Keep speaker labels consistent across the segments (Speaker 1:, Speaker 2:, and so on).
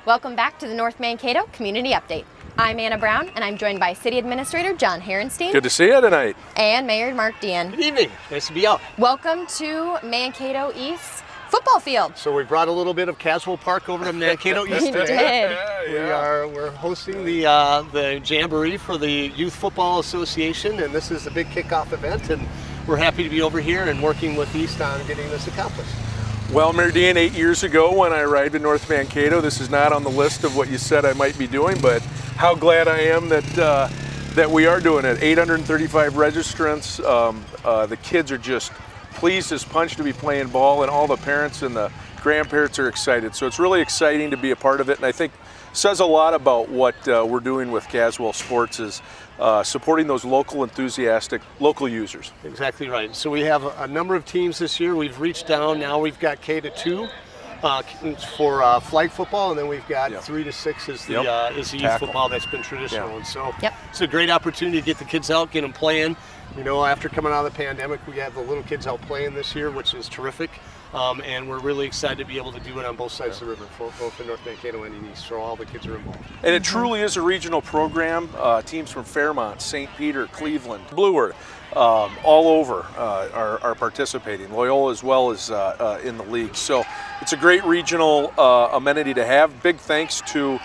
Speaker 1: Welcome back to the North Mankato Community Update. I'm Anna Brown, and I'm joined by City Administrator John Herenstein.
Speaker 2: Good to see you tonight.
Speaker 1: And Mayor Mark Dean.
Speaker 3: Good evening. Nice to be out.
Speaker 1: Welcome to Mankato East football field.
Speaker 3: So we brought a little bit of Caswell Park over to Mankato East
Speaker 1: We
Speaker 3: today.
Speaker 1: did.
Speaker 3: We're hosting the Jamboree for the Youth Football Association, and this is a big kickoff event, and we're happy to be over here and working with East on getting this accomplished.
Speaker 2: Well, Mayor Dean, 8 years ago when I arrived in North Mankato, this is not on the list of what you said I might be doing, but how glad I am that we are doing it. 835 registrants. The kids are just pleased as punch to be playing ball, and all the parents and the grandparents are excited. So it's really exciting to be a part of it, and I think says a lot about what we're doing with Caswell Sports is supporting those local, enthusiastic, local users.
Speaker 3: Exactly right. So we have a number of teams this year. We've reached down. Now we've got K to 2 for flag football, and then we've got 3 to 6 is the youth football that's been traditional. And so it's a great opportunity to get the kids out, get them playing. You know, after coming out of the pandemic, we have the little kids out playing this year, which is terrific. And we're really excited to be able to do it on both sides of the river, both in North Mankato and in East, so all the kids are involved.
Speaker 2: And it truly is a regional program. Teams from Fairmont, St. Peter, Cleveland, Blue Earth, all over are participating. Loyola as well as in the league. So it's a great regional amenity to have. Big thanks to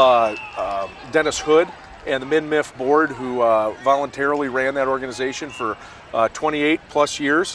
Speaker 2: Dennis Hood and the MINMIF board, who voluntarily ran that organization for 28 plus years.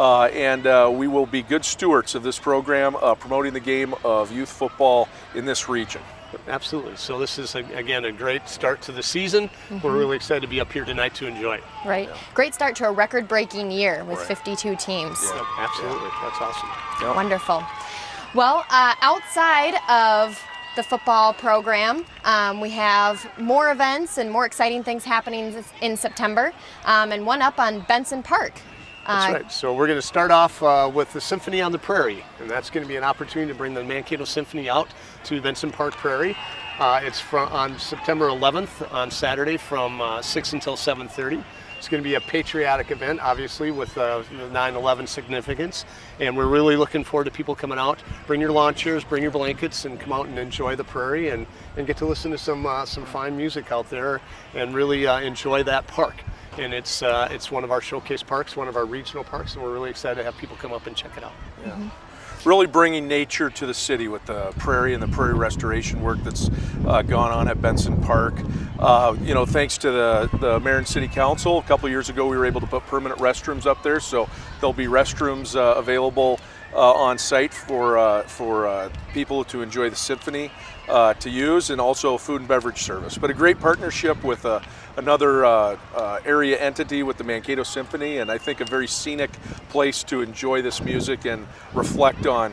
Speaker 2: We will be good stewards of this program, promoting the game of youth football in this region.
Speaker 3: Absolutely. So this is, again, a great start to the season. We're really excited to be up here tonight to enjoy it.
Speaker 1: Right. Yeah. Great start to a record-breaking year with 52 teams.
Speaker 3: Yeah, absolutely. That's awesome.
Speaker 2: Yeah.
Speaker 1: Wonderful. Well, outside of the football program, we have more events and more exciting things happening in September, and one up on Benson Park.
Speaker 3: That's right. So we're going to start off with the Symphony on the Prairie, and that's going to be an opportunity to bring the Mankato Symphony out to Benson Park, Prairie. It's on September 11th on Saturday from 6 until 7:30. It's going to be a patriotic event, obviously, with 9/11 significance, and we're really looking forward to people coming out. Bring your lawn chairs, bring your blankets, and come out and enjoy the Prairie and get to listen to some fine music out there and really enjoy that park. And it's one of our showcase parks, one of our regional parks, and we're really excited to have people come up and check it out.
Speaker 2: Yeah. Really bringing nature to the city with the Prairie and the Prairie restoration work that's gone on at Benson Park. You know, thanks to the Mayor and City Council, a couple years ago we were able to put permanent restrooms up there, so there'll be restrooms available on site for people to enjoy the symphony to use, and also food and beverage service. But a great partnership with another area entity with the Mankato Symphony, and I think a very scenic place to enjoy this music and reflect on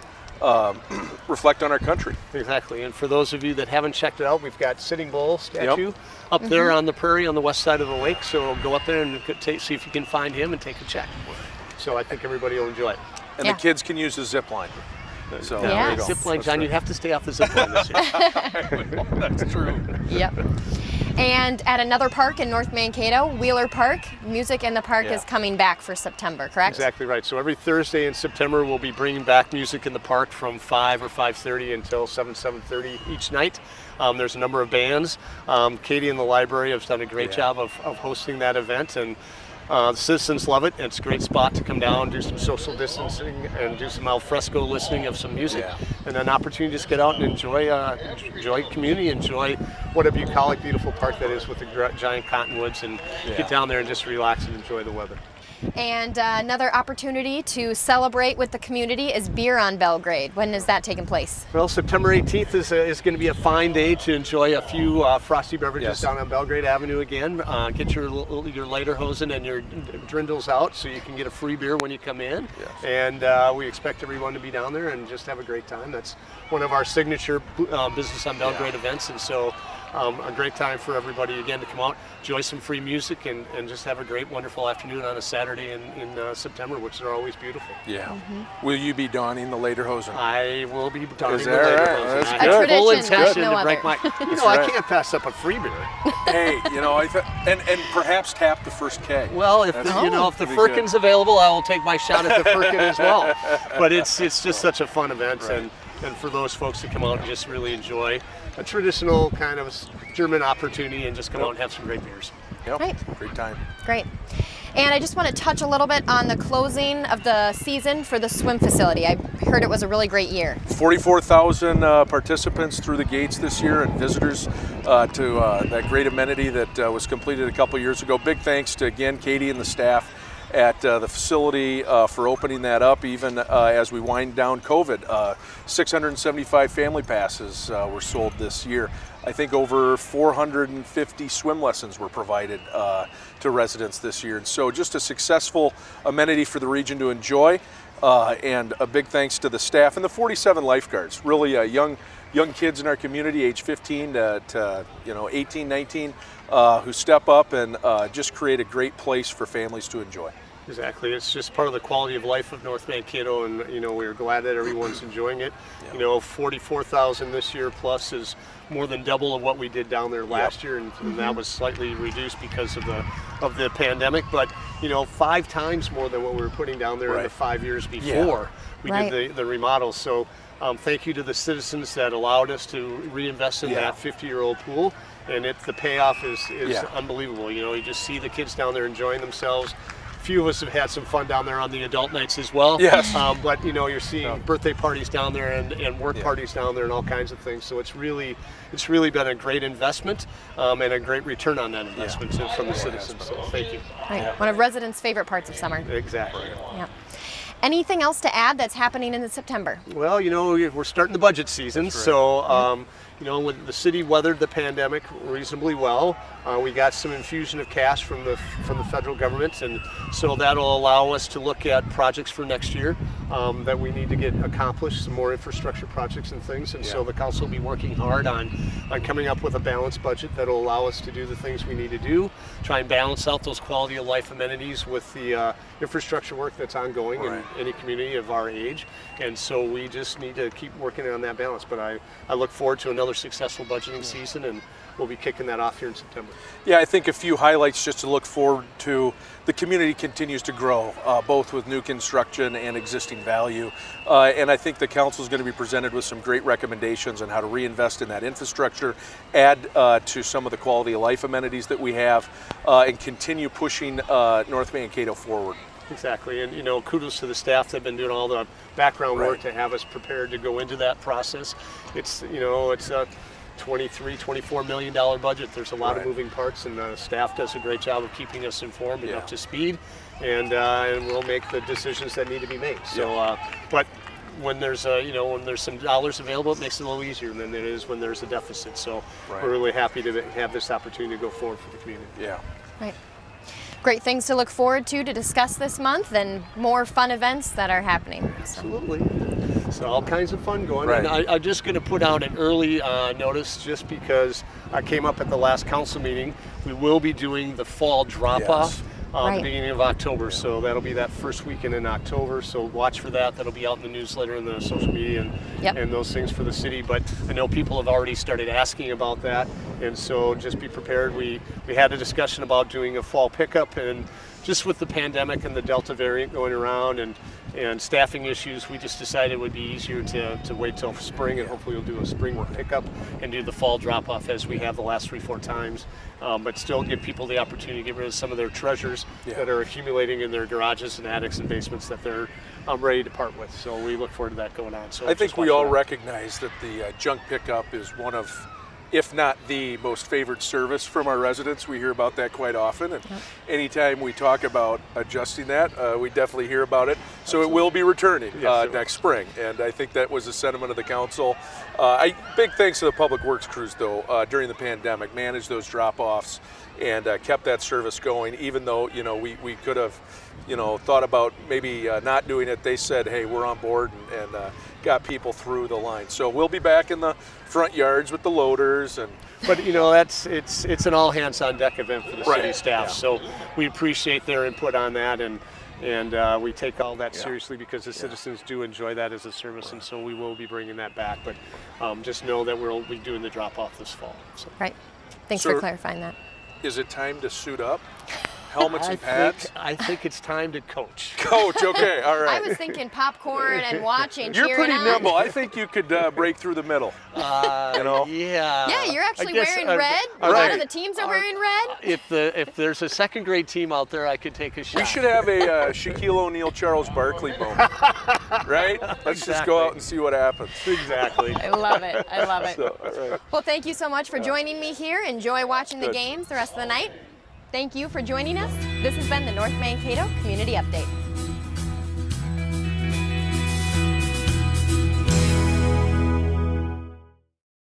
Speaker 2: our country.
Speaker 3: Exactly. And for those of you that haven't checked it out, we've got Sitting Bull statue up there on the Prairie on the west side of the lake. So go up there and see if you can find him and take a check. So I think everybody will enjoy it.
Speaker 2: And the kids can use the zip line. So
Speaker 1: there you go.
Speaker 3: Zip line, John, you have to stay off the zip line this year.
Speaker 2: That's true.
Speaker 1: Yep. And at another park in North Mankato, Wheeler Park, Music in the Park is coming back for September, correct?
Speaker 3: Exactly right. So every Thursday in September, we'll be bringing back Music in the Park from 5 or 5:30 until 7:30 each night. There's a number of bands. Katie and the library have done a great job of hosting that event, and the citizens love it. It's a great spot to come down, do some social distancing, and do some al fresco listening of some music, and an opportunity to just get out and enjoy community, enjoy whatever you call it, beautiful park that is with the giant cottonwoods, and get down there and just relax and enjoy the weather.
Speaker 1: And another opportunity to celebrate with the community is Bier on Belgrade. When is that taking place?
Speaker 3: Well, September 18th is going to be a fine day to enjoy a few frosty beverages down on Belgrade Avenue again. Get your lederhosen and your drindles out so you can get a free beer when you come in. And we expect everyone to be down there and just have a great time. That's one of our signature Business on Belgrade events, and so a great time for everybody again to come out, enjoy some free music, and just have a great, wonderful afternoon on a Saturday in September, which are always beautiful.
Speaker 2: Yeah. Will you be donning the lederhosen?
Speaker 3: I will be donning the
Speaker 2: lederhosen.
Speaker 3: That's
Speaker 1: good. A tradition,
Speaker 3: full intention
Speaker 1: no
Speaker 3: to break my. You know, I can't pass up a free beer.
Speaker 2: Hey, you know, and perhaps tap the first keg.
Speaker 3: Well, if the Firkin's available, I will take my shot at the Firkin as well. But it's just such a fun event, and and for those folks to come out and just really enjoy a traditional kind of German opportunity and just come out and have some great beers.
Speaker 2: Yep.
Speaker 1: Right.
Speaker 2: Great time.
Speaker 1: Great. And I just want to touch a little bit on the closing of the season for the swim facility. I heard it was a really great year.
Speaker 2: 44,000 participants through the gates this year, and visitors to that great amenity that was completed a couple years ago. Big thanks to, again, Katie and the staff at the facility for opening that up, even as we wind down COVID. 675 family passes were sold this year. I think over 450 swim lessons were provided to residents this year. And so just a successful amenity for the region to enjoy. And a big thanks to the staff and the 47 lifeguards, really young kids in our community, age 15 to 18, 19, who step up and just create a great place for families to enjoy.
Speaker 3: Exactly. It's just part of the quality of life of North Mankato, and we're glad that everyone's enjoying it. Yep. 44,000 this year plus is more than double of what we did down there last year, and that was slightly reduced because of the pandemic. But 5 times more than what we were putting down there in the 5 years before we did the remodel. So thank you to the citizens that allowed us to reinvest in that 50-year-old pool, and the payoff is unbelievable. You just see the kids down there enjoying themselves. Few of us have had some fun down there on the adult nights as well.
Speaker 2: Yes.
Speaker 3: But you're seeing birthday parties down there and work parties down there and all kinds of things. So it's really been a great investment and a great return on that investment from the citizens. So thank you.
Speaker 1: Right. One of residents' favorite parts of summer.
Speaker 3: Exactly.
Speaker 1: Yeah. Anything else to add that's happening in September?
Speaker 3: Well, we're starting the budget season, so when the city weathered the pandemic reasonably well, we got some infusion of cash from the federal government, and so that'll allow us to look at projects for next year that we need to get accomplished, some more infrastructure projects and things. And so the council will be working hard on coming up with a balanced budget that'll allow us to do the things we need to do, try and balance out those quality of life amenities with the infrastructure work that's ongoing in any community of our age. And so we just need to keep working on that balance. But I look forward to another successful budgeting season, and we'll be kicking that off here in September.
Speaker 2: Yeah, I think a few highlights just to look forward to. The community continues to grow, both with new construction and existing value. And I think the council is going to be presented with some great recommendations on how to reinvest in that infrastructure, add to some of the quality of life amenities that we have, and continue pushing North Mankato forward.
Speaker 3: Exactly, and kudos to the staff that have been doing all the background work to have us prepared to go into that process. It's it's a $23–24 million budget. There's a lot of moving parts, and the staff does a great job of keeping us informed and up to speed, and we'll make the decisions that need to be made. So, but when there's when there's some dollars available, it makes it a little easier than it is when there's a deficit. So we're really happy to have this opportunity to go forward for the community.
Speaker 2: Yeah.
Speaker 1: Right. Great things to look forward to discuss this month, and more fun events that are happening.
Speaker 3: Absolutely. So all kinds of fun going on. I'm just going to put out an early notice just because I came up at the last council meeting. We will be doing the fall drop-off the beginning of October, so that'll be that first weekend in October, so watch for that. That'll be out in the newsletter and the social media and those things for the city. But I know people have already started asking about that, and so just be prepared. We had a discussion about doing a fall pickup, and just with the pandemic and the Delta variant going around and staffing issues, we just decided it would be easier to wait till spring, and hopefully we'll do a spring pickup and do the fall drop-off as we have the last 3–4 times, but still give people the opportunity to get rid of some of their treasures that are accumulating in their garages and attics and basements that they're ready to part with. So we look forward to that going on. So
Speaker 2: I think we all recognize that the junk pickup is one of, if not the most favored service from our residents. We hear about that quite often, and anytime we talk about adjusting that, we definitely hear about it. So it will be returning next spring, and I think that was the sentiment of the council. Big thanks to the public works crews, though, during the pandemic, managed those drop-offs and kept that service going, even though we could have thought about maybe not doing it. They said, hey, we're on board, and got people through the line. So we'll be back in the front yards with the loaders.
Speaker 3: But it's an all hands on deck event for the city staff. So we appreciate their input on that, and we take all that seriously because the citizens do enjoy that as a service, and so we will be bringing that back. But just know that we'll be doing the drop off this fall. So.
Speaker 1: Right. Thanks for clarifying that.
Speaker 2: Is it time to suit up? helmets and pads?
Speaker 3: I think it's time to coach.
Speaker 2: Coach, okay, all right.
Speaker 1: I was thinking popcorn and watching,
Speaker 2: You're
Speaker 1: cheering
Speaker 2: pretty
Speaker 1: on.
Speaker 2: nimble. I think you could break through the middle. You know?
Speaker 3: Yeah.
Speaker 1: Yeah, you're actually
Speaker 3: I guess,
Speaker 1: wearing red. A lot
Speaker 2: right.
Speaker 1: of the teams are wearing red.
Speaker 3: If there's a second grade team out there, I could take a shot.
Speaker 2: We should have a Shaquille O'Neal, Charles Barkley moment, right? Let's just go out and see what happens.
Speaker 3: Exactly.
Speaker 1: I love it. I love it.
Speaker 2: So, all right.
Speaker 1: Well, thank you so much for joining me here. Enjoy watching the
Speaker 2: Good.
Speaker 1: games the rest of the night. Thank you for joining us. This has been the North Mankato Community Update.